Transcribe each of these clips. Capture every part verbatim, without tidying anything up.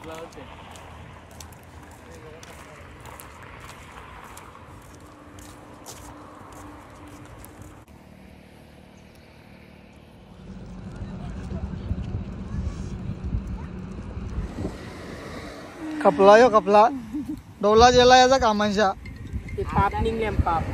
कपला यो कपला डोला जेला याचा कामांशा पाप निघले पाप.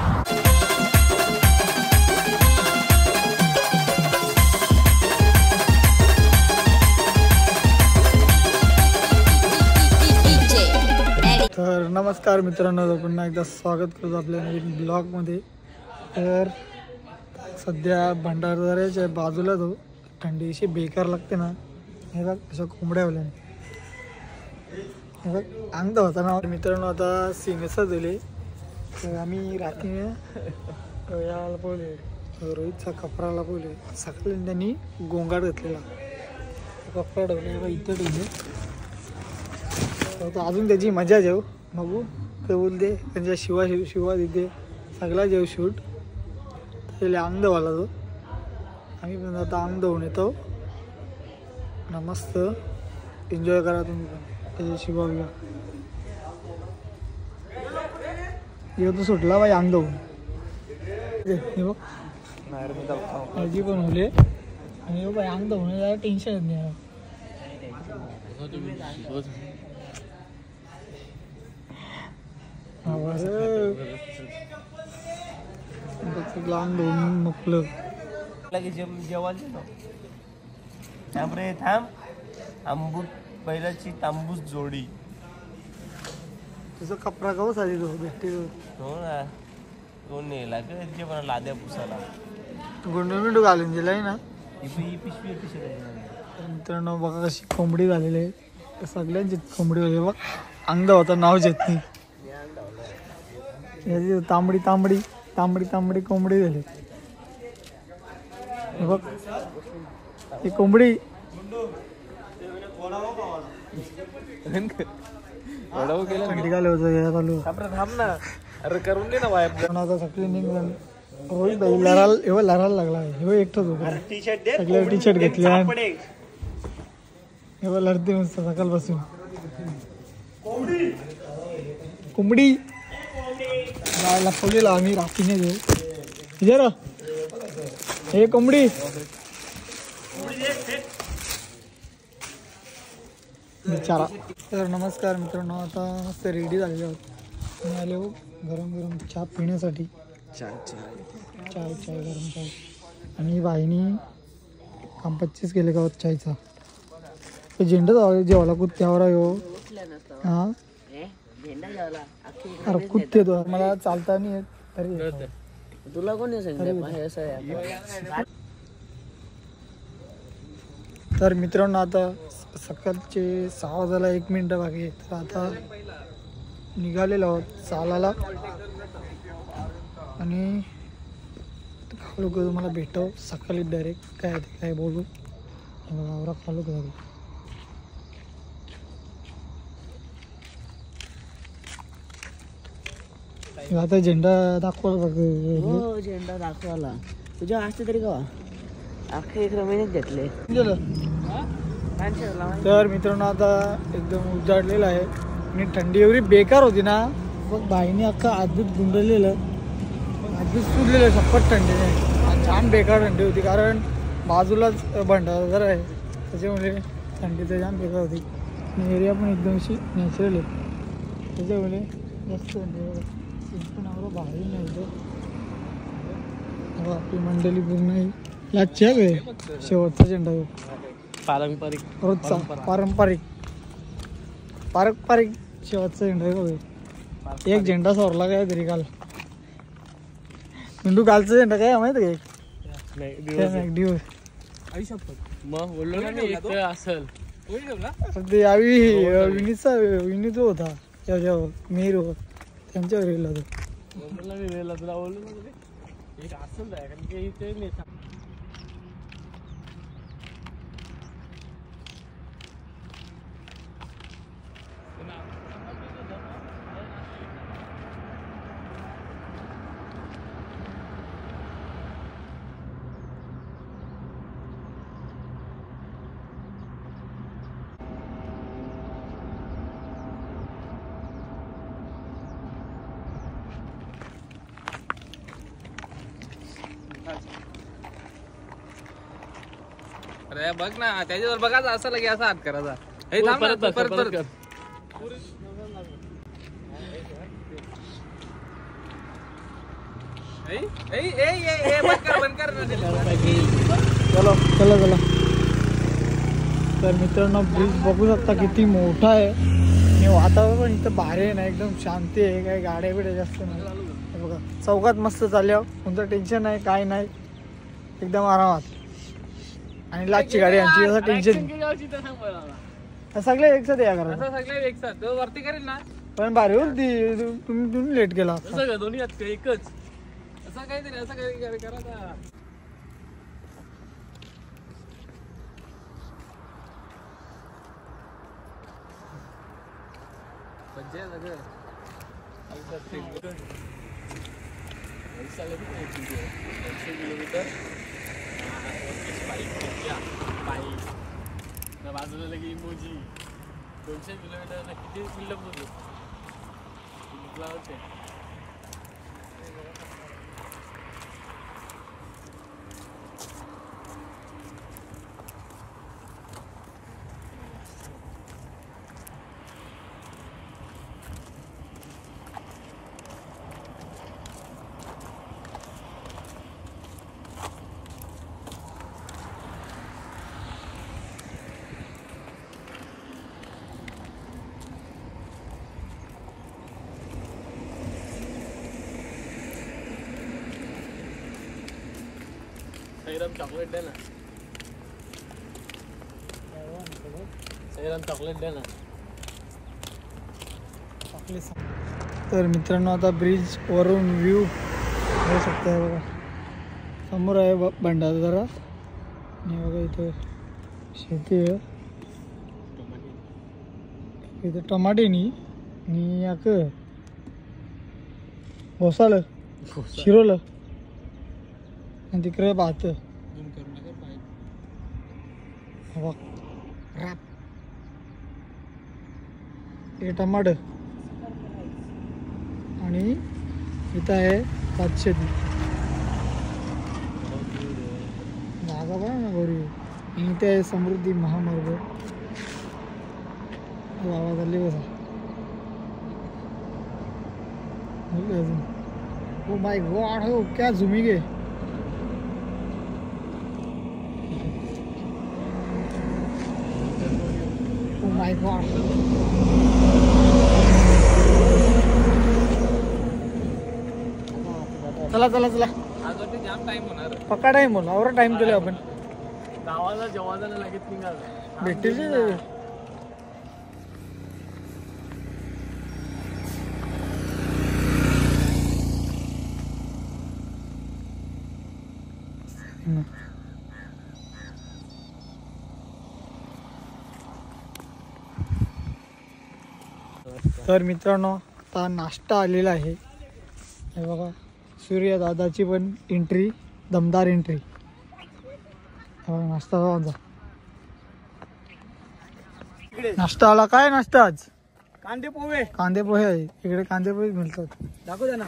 तर नमस्कार मित्रांनो, पुन्हा एकदा स्वागत करतो आपल्या नवीन ब्लॉगमध्ये. तर सध्या भंडारदऱ्याच्या बाजूला तो थंडी अशी बेकार लागते ना. हे बघ अशा कोंबड्या होल्या, हे बघ अंग होता ना मित्रांनो. आता सिंगसा दिले तर आम्ही रात्री याला पोहले, रोहितचा कपराला पोहले. सकाळी त्यांनी गोंगाट घेतलेला कपडा ठेवले इथं ठेवले. तर अजून त्याची मजा जेव बघू ते बोलते. त्यांच्या शिवा शिव शिवा तिथे सगळा जेव शूट त्याला अंग धुवाला तो. आम्ही पण आता अंग धुवून येतो ना. मस्त एन्जॉय करा तुम्ही पण त्याच्या शिवा बिवा. येऊ तो सुटला बाई अंग धुवून. बघ माझी पण होले आणि बाई अंग धुवून जरा टेन्शन येत नाही. अंग धुवून मोकलं जेवायला थांब रे थांब. आंबूट बैलाची तांबूस जोडी. तुझा कपडा कवा झाली तो भेटते हो ना. कोण नेला का जे पण लाद्या पुसाला गुंडू मिंडू घालून दिलाय ना. ही पिशवी पिशवी. मित्रांनो बघा कशी कोंबडी झालेली आहे. सगळ्यांची कोंबडी होते बघ. अंग होता नाव घेत नाही. तांबडी तांबडी तांबडी तांबडी कोंबडी झाली बघ. ही कोंबडी थंडी घाले होतं थांब ना. अरे करून दे ना बाहेर. आता सगळी निघून रोहित भाई लढायला एवढा लढायला लागला. हे एकटाच होता. सगळे टी शर्ट घेतले एवढा लढते मस्त सकाळपासून. कोंबडी लपवलेला आम्ही रात्रीने देऊ जरा. हे कोंबडी बिचारा. तर नमस्कार मित्रांनो, आता मस्त रेडी झालेले आहोत. मी आले हो गरम गरम चहा पिण्यासाठी. चाय चाय चाय चाय गरम चाय. आणि बाईनी काम पच्चीस केले का चायचा. झेंडा जावा जेवायला कुत्त्यावर आहे हो. हा अरे कुत्ते तो मला चालता नाही येत तरी. तुला कोणी तर मित्रांनो आता सकाळचे सहा वाजायला एक मिनिट बाकी. तर आता निघालेलो आहोत चालायला. आणि खालो का तुम्हाला भेटव सकाळी डायरेक्ट काय ते काय बोलू. आवरा खालो का आता झेंडा दाखवायला बघ. झेंडा दाखवायला तुझ्या असते तरी का अख्खे एक महिन्यात घेतले गेलं. तर मित्रांनो आता एकदम उजाडलेलं आहे आणि थंडी एवढी बेकार होती ना. बघ बाईने अख्खं आधीच गुंडलेलं आधीच सुटलेलं सप्पट थंडीने. छान बेकार थंडी होती कारण बाजूलाच भंडारदरा आहे त्याच्यामुळे थंडी तर छान बेकार होती. आणि एरिया पण एकदम अशी नॅचरल आहे त्याच्यामुळे जास्त थंडी पण आवडं भारी नाही होतं. आपली मंडळी पूर्ण याची आहे शेवटचा झेंडा पारंपरिक रोजचा पारंपरिक पारंपरिक शेवटचा झेंडा आहे. एक झेंडा सोरला काय तरी काल. मेंदू कालचा झेंडा काय माहिती का दिवस मग बोललो ना असेल ते आम्ही विनीचा विनी जो होता त्याच्यावर मेहर त्यांच्यावर गेला तो. तुला बोललो एक असेल कारण की इथे अरे बघ ना त्याच्यावर बघायचं असं लगे असा हात करायचा. हे थांब ना, परत परत कर. ए ए ए ए बंद कर बंद कर. चलो चला चला. तर मित्रांनो ब्रिज बघू शकता किती मोठा आहे आणि वातावरण इथं भारी आहे ना, एकदम शांती आहे. काही गाड्या बिड्या जास्त नाही. हे बघा चौकात मस्त चालल्यावर कोणतं टेन्शन नाही, काय नाही, एकदम आरामात. आणि लास्टची गाडी आमची, असं टेन्शन सगळे एकसाथ या करा. सगळे एकसाथ तो वरती करेल ना. पण भारी होती. तुम्ही तुम्ही लेट केला दोन्ही एकच असं काहीतरी असं काही करा. किलोमीटर बाजूला लगे इमोजी दोनशे किलोमीटर किती बिल्डअप होतो. सैराम चॉकलेट दे ना. सैराम चॉकलेट दे ना. तर मित्रांनो आता ब्रिज वरून व्ह्यू होऊ शकता. बघा समोर आहे भंडारदरा आणि बघा इथं शेती आहे. इथं टमाटे नी आणि याक घोसाळ शिरोलं आणि तिकडे भात. हे टमाट आणि इथं आहे भातशेती. जागा बघा ना गोरी. आणि इथे आहे समृद्धी महामार्ग. आवाज आली बसा अजून. ओ माय गॉड हो क्या झुमिंग है. Oh my god. चला चला चला. आज जाम टाइम होणार. पक्का टाइम होणार. एवढा टाइम केला आपण. गावाला जेवायला लगेच निघाल भेटतील. तर मित्रांनो आता नाश्ता आलेला आहे. हे बघा सूर्य दादाची पण एंट्री, दमदार एंट्री. नाश्ता आमचा. नाश्ता आला. काय नाश्ता आज? कांदे पोहे. कांदे पोहे आहे इकडे. कांदे पोहे मिळतात. दाखव द्या ना.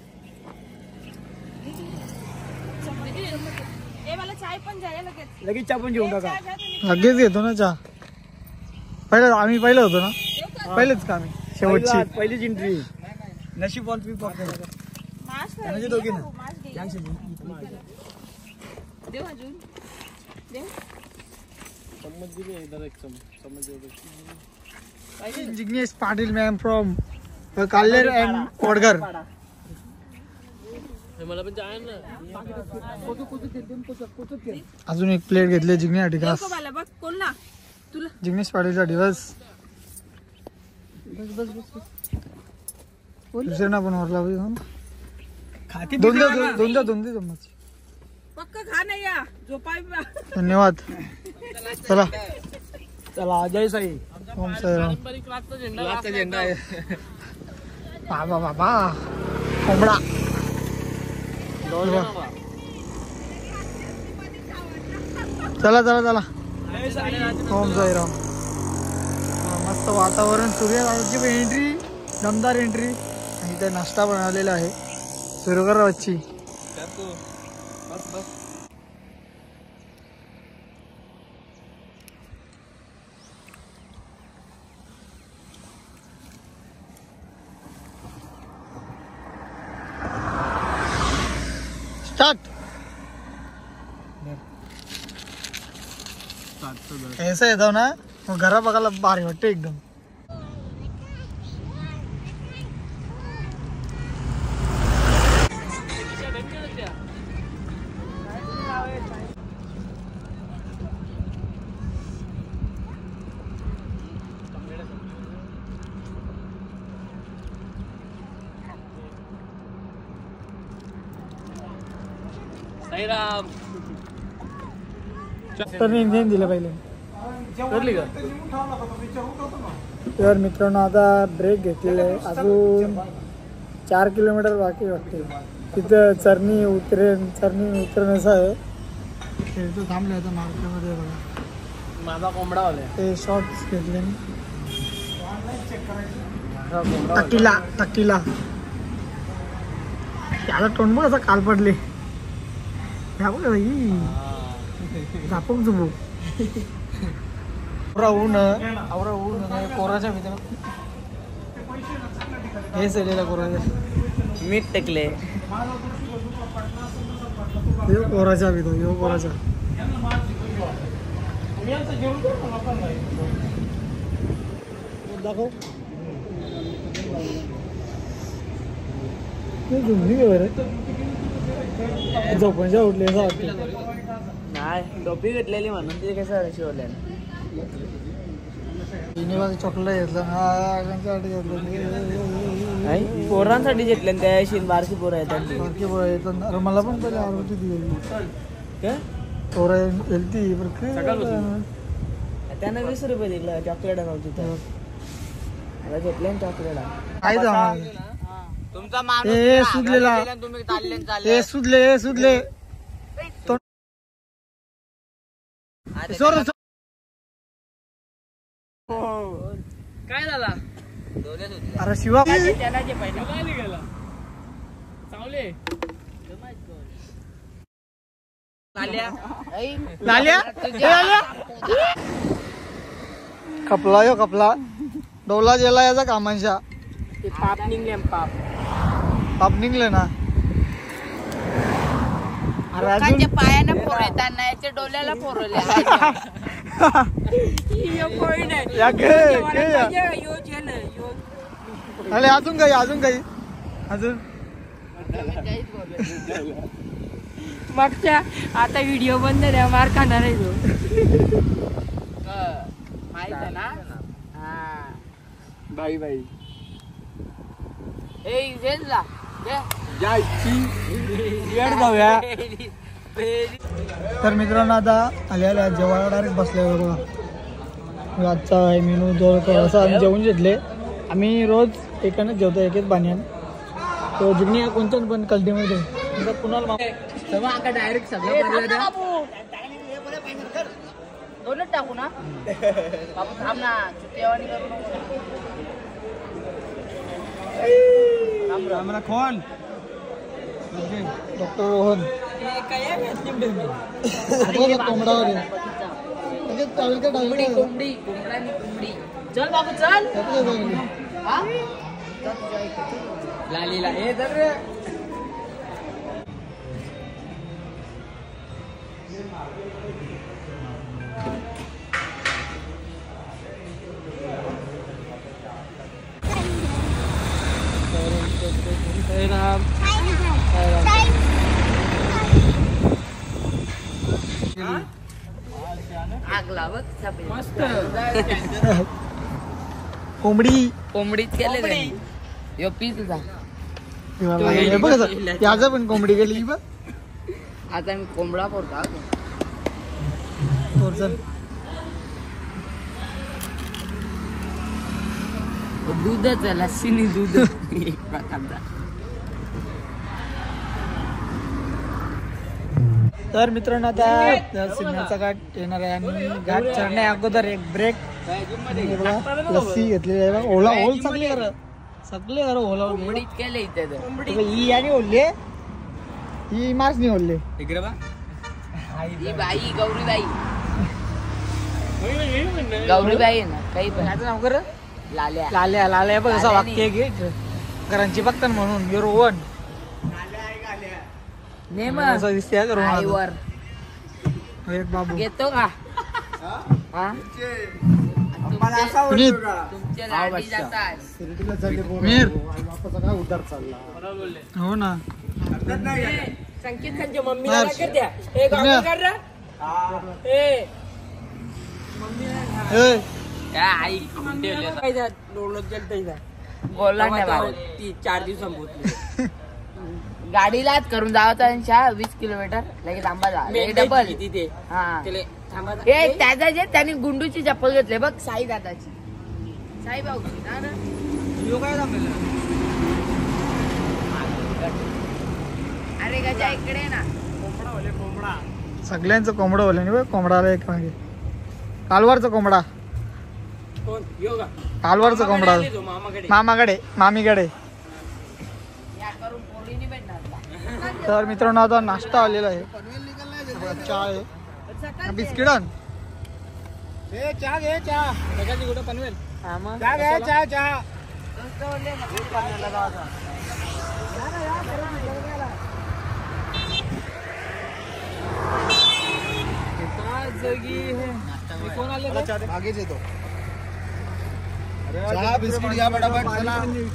लगेच चहा पण घेऊन टाका. लगेच घेतो ना चहा. पहिलं आम्ही पहिलं होतो ना. पहिलेच का आम्ही शेवटची पहिलीच एंट्री. नशीब बॉल तुम्ही दोघी ना. Jignesh Patil ma'am from Kalher and Wadgar. मला पण जाय ना. अजून एक प्लेट घेतली जिग्नेश खास. जिग्नेश पाटीलचा दिवस. दुसऱ्यांना पण वरला दोनदा दोनदा दोनदा चम्मच. धन्यवाद. चला चला जय साई. ओम साईराम. लाचा झेंडा आहे. बाबा बाबा कोंबडा. चला चला चला. ओम साईराम. मस्त वातावरण. सूर्यदाची एंट्री, दमदार एंट्री. आणि इथे नाश्ता बनवलेला आहे. सुरू कर वच्ची. स्टार्ट. ऐसा येतो ना मग घरा बघायला भारी वाटतं एकदम. तर इंजिन दिलं पहिले. तर मित्रांनो आता ब्रेक घेतलेला आहे. अजून चार किलोमीटर बाकी वाटते. तिथं चरणी उतरेन चरणी उतरेन असं आहे. तिथं थांबले आता मार्केटमध्ये बघा. माझा कोंबडा आलाय. ते शॉर्ट्स घेतले टकीला टकीला. त्याला तोंड बघ असं काल पडले. झापूक झुबू ऊन आवरा ऊन कोराच्या भीतर हे सगळेला कोराच्या मीठ टाकले. कोराच्या भीतर यो कोराच्या दाखव. झुमली झोपायच्या उठले असं वाटतं. नाही टोपी घेतलेली म्हणून ते कसं शिवले. चॉकलेट घेतलं पोरांसाठी घेतले त्या बारकी पोरं येतात. बारकी पोरं येतात. अरे मला पण पहिले आवडती ती पोरं येलती त्यांना वीस रुपये दिलं चॉकलेट नव्हती तर आता घेतले चॉकलेट. तुमचा हे सुधलेला तुम्ही चालले हे सुधले हे सुधले काय झाला? अरे शिवा लाल्या कपला यो कपला डोला जेला याचा कामांच्या पाप निघले पाप पाप निघले ना. लोकांच्या पायानं पोरतात ना याच्या डोल्याला पोरले. अरे अजून काही अजून काही अजून मागच्या आता व्हिडिओ बंद द्या मार खाणार आहे तो. माहित आहे ना. हा बाई बाई ए इव्हेंटला जाऊया. तर मित्रांनो आता आल्या जेवायला डायरेक्ट बसले बघा. आजचा आहे मेनू जो असं आम्ही जेवून घेतले. आम्ही रोज एकानेच जेवतो एक एक बाण्यान. तो जिगणी कोणत्याच पण कल्टीमध्ये कुणाला डायरेक्ट सगळं दोनच टाकू ना बाबू. थांब ना जेवण करू नको. खोल डॉक्टर रोहन कोंबडावर कोंबडी कोंबडी कोंबडानी कोंबडी. चल बाबू चल. लालीला हे तर रे. आग लावत मस्त कोंबडी कोंबडीच केले. यो पी तुझा बघ याचा पण कोंबडी गेली बघ. आता मी कोंबडा पोरता दूधच लस्सीनी दूध एक प्रकारचा. तर मित्रांनो आता सिग्नलचा घाट येणार आहे आणि घाट चढण्या अगोदर एक ब्रेक. लस्सी घेतलेली आहे. ओला ओल सगळे कर सगळे कर ओला कोंबडीच केले इथे तर. ही आणि ओढले ही मास नाही ओढले. ही बाई गौरीबाई गौरीबाई आहे ना काही पण. नाव कर लाल्या लाल्या लाल्या बघ असं वाक्य घे घरांची बघतात म्हणून युरोवन नेम असा दिसते करून आईवर एक बाबू घेतो का हा पुनीत तुमच्या लाडी जातात मीर हो ना संकेत खानच्या मम्मी मार. काय द्या ए गाणं कर रे ए ए, काय आई काय जा डोळत जलतय जा बोलला नाही बाबा ती चार दिवसांपूर्वी गाडीलाच करून जावचा वीस किलोमीटर लगेच आंबा जा डबल तिथे हा ए त्याचा जे त्याने गुंडूची चप्पल घेतली बघ साई दादाची साई भाऊची ना ना अरे गजा इकडे ना सगळ्यांचं कोंबडं बोलले नाही बघ कोंबडाला एक मागे कालवारचा कोंबडा कालवारचा कोंबडा मामाकडे मामीकडे या करून पोळी नाही भेटणार तर मित्रांनो आता नाश्ता आलेला आहे चहा आहे बिस्किट आण मागेच येतो चहा बिस्किट घ्या पटापट चला.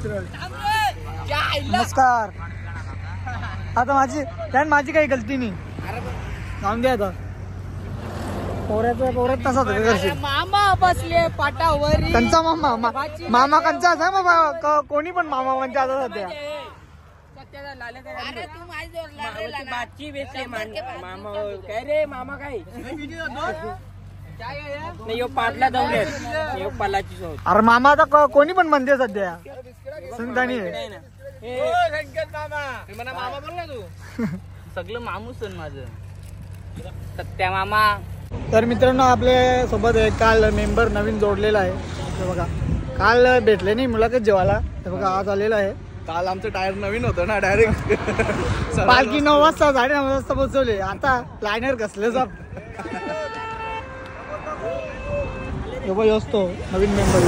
नमस्कार. आता माझी त्यान माझी काही गलती नाही जाऊन द्या आता पोऱ्याचा पोऱ्यात तसाच करशील मामा बसले पाटावर कंचा मामा मा- मामा कंचा असा बाबा क- कोणी पण मामा म्हणजे आता सध्या अरे तू माझी बाची बेसले मामा काय रे मामा काय नाही यो पाटला जाऊन यो पालाची सोड अरे मामा आता क- कोणी पण म्हणते सध्या संतानी मामा बोल ना तू सगळं मामूस माझं सत्या मामा. तर मित्रांनो आपल्या सोबत एक काल मेंबर नवीन जोडलेला आहे हे बघा काल भेटले नाही मुलाखत जेवायला हे बघा आज आलेला आहे. काल आमचं टायर नवीन होतं ना डायरेक्ट पालखी नऊ वाजता साडे नऊ वाजता पोहोचवले आता लायनर कसले जाप असतो नवीन मेंबर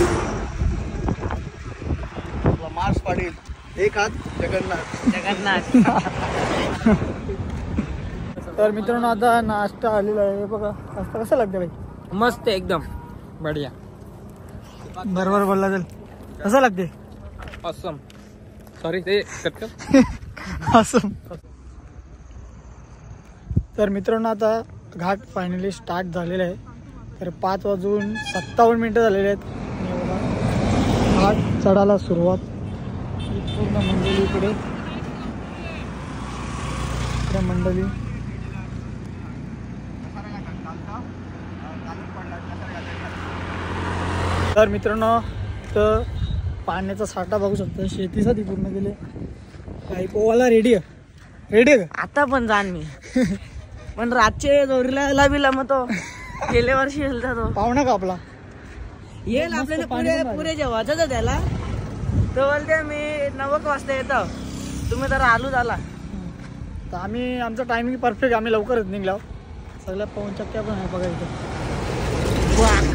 मार्च पाडील एक हात जगन्नाथ जगन्नाथ. तर मित्रांनो आता नाश्ता आलेला आहे बघा नाश्ता कसा लागते भाई मस्त एकदम बढिया बरोबर बोलला चल कसं लागते असम सॉरी ते असं. तर मित्रांनो आता घाट फायनली स्टार्ट झालेला आहे तर पाच वाजून सत्तावन्न मिनटं झालेले आहेत आणि बघा घाट चढायला सुरुवात ही पूर्ण मंडळी इकडे इकडे मंडळी तर मित्रांनो तर पाण्याचा साठा बघू शकतो शेतीसाठी पूर्ण केले काही पोवाला रेडी आहे रेडी आहे का आता पण जाण मी पण रातचे जोरीला बिला मग तो गेल्या वर्षी गेलता तो पाहुणा का आपला येईल आपल्याला पुरे पुरे जेवायचं त्याला तो बोलते मी नवक वाजता येतो तुम्ही तर आलू झाला तर आम्ही आमचं टायमिंग परफेक्ट आम्ही लवकरच निघलो सगळ्या पवन चक्क्या पण आहे बघा इथं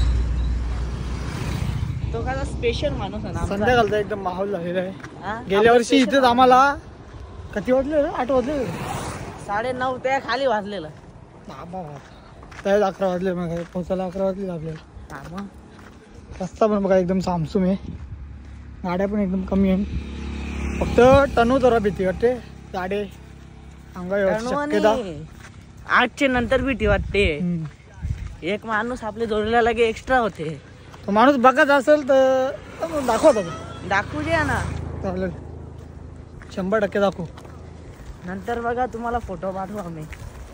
तो का स्पेशल माणूस आहे ना आमचा. संध्याकाळचा एकदम माहोल झालेला आहे हा? गेल्या वर्षी इथेच आम्हाला किती वाजले रे? आठ वाजले साडे नऊ त्या खाली वाजलेलं बाबा त्याच अकरा वाजले मग पोचायला अकरा वाजले आपल्याला हा मग रस्ता पण बघा एकदम सामसूम आहे गाड्या पण एकदम कमी आहे फक्त टनू जरा भीती वाटते गाडी अंगा शक्यता आठचे नंतर भीती वाटते हम्म. एक माणूस आपल्या जोडीला लगे एक्स्ट्रा होते तो माणूस बघत असेल तर मग दाखवत होता दाखवू द्या ना चालेल शंभर टक्के दाखवू नंतर बघा तुम्हाला फोटो पाठवू आम्ही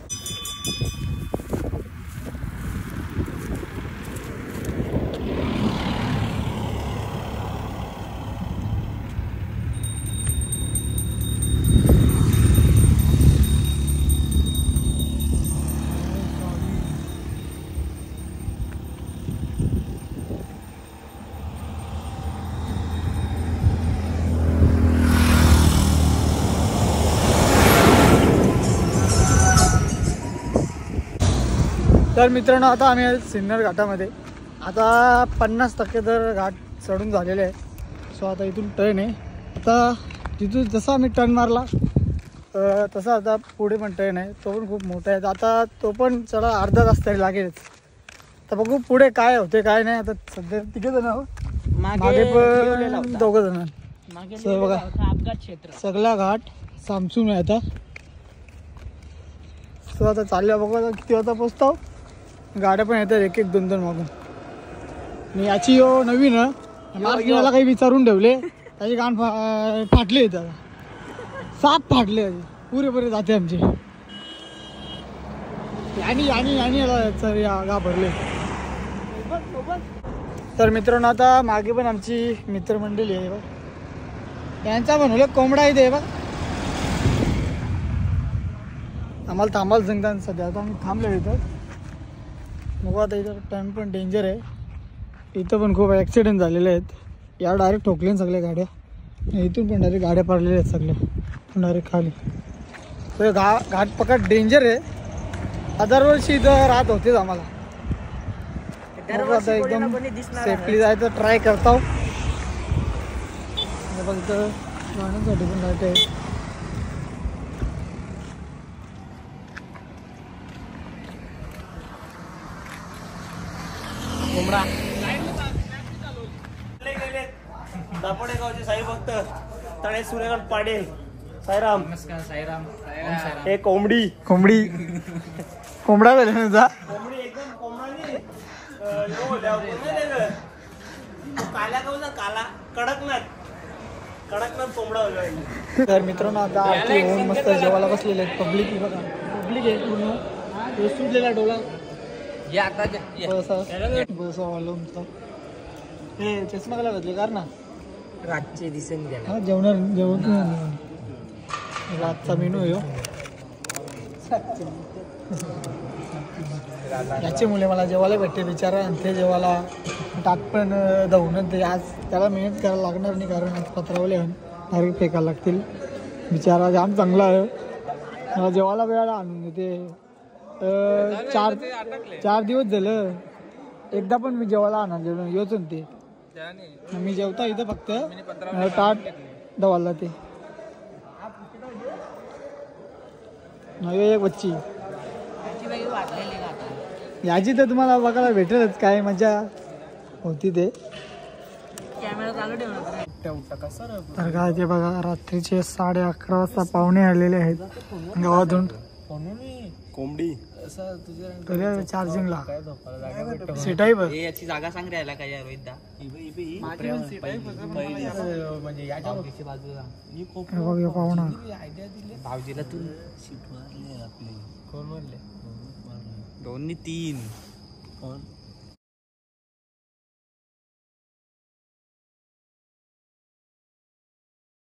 तर मित्रांनो आता आम्ही आहे सिन्नर घाटामध्ये आता पन्नास टक्के तर घाट चढून झालेले आहे सो आता इथून टर्न आहे आता तिथून जसा आम्ही टर्न मारला अं, तसं आता पुढे म्हणता नाही, तो पण खूप मोठा आहे. आता तो पण चला अर्धा तास तरी लागेलच. तर बघू पुढे काय होते काय नाही. आता सध्या तिघे जण आहोत, मागे पण दोघं जण. So बघा अपघात क्षेत्र सगळा घाट सामसून आहे आता. सो आता चालल्या बघू आता किती वाजता पोचतो. गाड्या पण येतात एक एक दोन दोन मागून. आणि याची यो नवीन याला काही विचारून ठेवले, त्याची गाण फा फाटले त्याला साप फाटले पुरे पुरे जाते आमचे. यानी यानी यानी याला घाबरले. तर मित्रांनो आता मागे पण आमची मित्रमंडळी आहे बघ, यांचा बनवलं कोंबडा इथे बघ. आम्हाला थांबायला सांगतात सध्या, आता आम्ही थांबलो इथं. मग आता इथं टाइम पण डेंजर आहे. इथं पण खूप ॲक्सिडेंट झालेले आहेत. या डायरेक्ट ठोकले सगळ्या गाड्या, इथून पण डायरेक्ट गाड्या पडलेल्या आहेत सगळ्या डायरेक्ट खाली. तर घा घाट पकड डेंजर आहे. दरवर्षी इथं राहत होतेच आम्हाला. आता एकदम सेफली जायचं ट्राय करतो. बघ इथं गाण्यासाठी पण लाईट आहे. कोंबडा दापोडे गावचे साई भक्त तळे सूर्यकांत पाटील साईराम. नमस्कार साईराम. हे कोंबडी कोंबडी कोंबडा झाला ना तुझा. कोंबडी एकदम कोंबडी काल्या गावचा काला कडकनाथ कडकनाथ कोंबडा होता. तर मित्रांनो आता आरती होऊन मस्त जेवायला बसलेले आहेत. पब्लिक बघा पब्लिक आहे पूर्ण. सुटलेला डोला बसा वाला. हे चष्मा घाला घातले कार ना रातचे दिसन गेला. हा जेवणार जेवण रातचा मेनू आहे. याची मुले मला जेवायला भेटते बिचारा. आणि ते जेवायला टाक पण धावून ते आज त्याला मेहनत करायला लागणार नाही, कारण आज पत्रावले डायरेक्ट फेकायला लागतील. बिचारा जाम चांगला आहे. मला जेवायला वेळाला आणून देते. चार चार दिवस झालं एकदा पण मी जेवायला आणा जेवण येत ते. मी जेवता इथं फक्त ताट दवाला ते नवी एक बच्ची याची तर तुम्हाला बघायला भेटेलच. काय मजा होती ते. कॅमेरा चालू ठेवणार. तर काय ते बघा रात्रीचे साडे अकरा वाजता पाहुणे आलेले आहेत गावातून. कोंबडी चार्जिंगला सीट आहे बघ. याची जागा सांग राहिला काय या रोहितदा. म्हणजे याच्या बाजूला बघ पाहुणा भाऊजीला तू सीट मारले आपले. कोण मारले? दोन तीन. कोण